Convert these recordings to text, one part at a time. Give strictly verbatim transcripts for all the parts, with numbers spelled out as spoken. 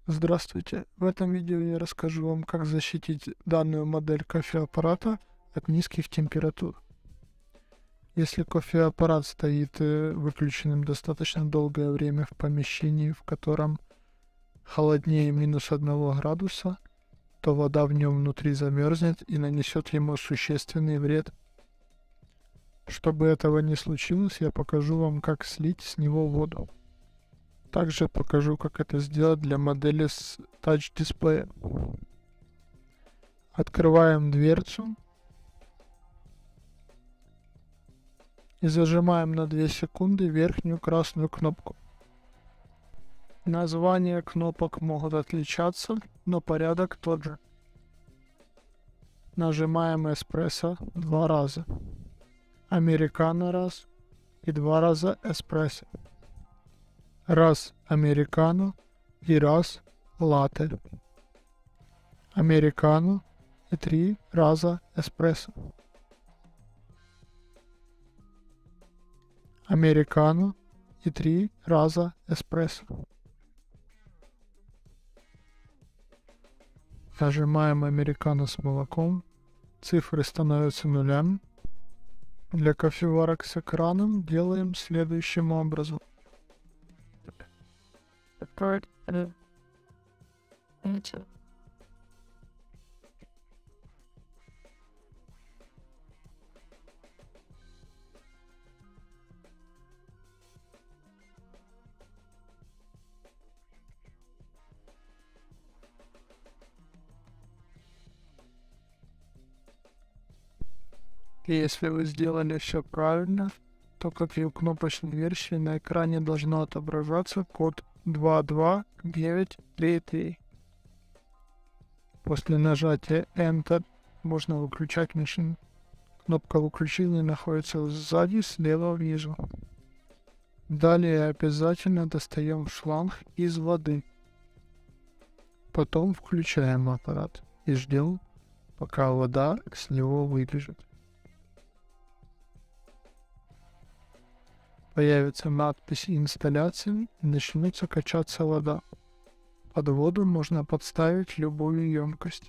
Здравствуйте! В этом видео я расскажу вам, как защитить данную модель кофеаппарата от низких температур. Если кофеаппарат стоит э, выключенным достаточно долгое время в помещении, в котором холоднее минус одного градуса, то вода в нем внутри замерзнет и нанесет ему существенный вред. Чтобы этого не случилось, я покажу вам, как слить с него воду. Также покажу, как это сделать для модели с тач-дисплеем. Открываем дверцу и зажимаем на две секунды верхнюю красную кнопку. Названия кнопок могут отличаться, но порядок тот же. Нажимаем эспрессо два раза, американо раз и два раза эспрессо. Раз американо и раз латте. Американо и три раза эспрессо. Американо и три раза эспрессо. Нажимаем американо с молоком. Цифры становятся нулями. Для кофеварок с экраном делаем следующим образом. И если вы сделали все правильно, то, как и в кнопочной версии, на экране должно отображаться код два два девять три три. После нажатия Enter можно выключать машину. Кнопка выключения находится сзади, слева внизу. Далее обязательно достаем шланг из воды. Потом включаем аппарат и ждем, пока вода с него выбежит. Появится надпись инсталляции и начнется качаться вода. Под воду можно подставить любую емкость.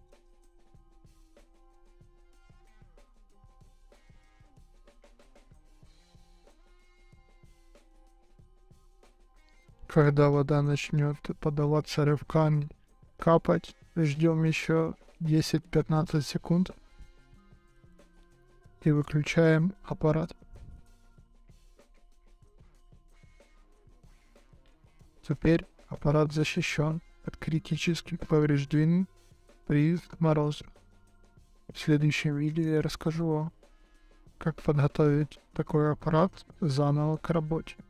Когда вода начнет подаваться рывками, капать, ждем еще десять-пятнадцать секунд и выключаем аппарат. Теперь аппарат защищен от критических повреждений при морозе. В следующем видео я расскажу вам, как подготовить такой аппарат заново к работе.